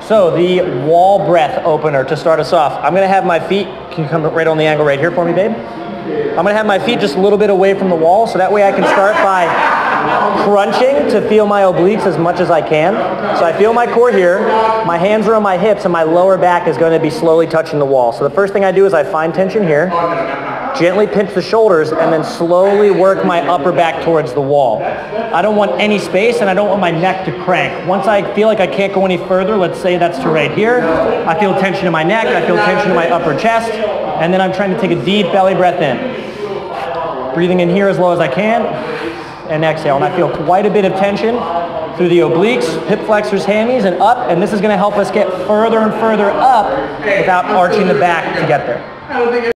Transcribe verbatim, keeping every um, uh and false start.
So the wall breath opener to start us off. I'm gonna have my feet, can you come right on the angle right here for me, babe? I'm gonna have my feet just a little bit away from the wall, so that way I can start by crunching to feel my obliques as much as I can. So I feel my core here, my hands are on my hips, and my lower back is gonna be slowly touching the wall. So the first thing I do is I find tension here, gently pinch the shoulders, and then slowly work my upper back towards the wall. I don't want any space, and I don't want my neck to crank. Once I feel like I can't go any further, let's say that's to right here, I feel tension in my neck, I feel tension in my upper chest, and then I'm trying to take a deep belly breath in. Breathing in here as low as I can, and exhale. And I feel quite a bit of tension through the obliques, hip flexors, hammies, and up, and this is gonna help us get further and further up without arching the back to get there.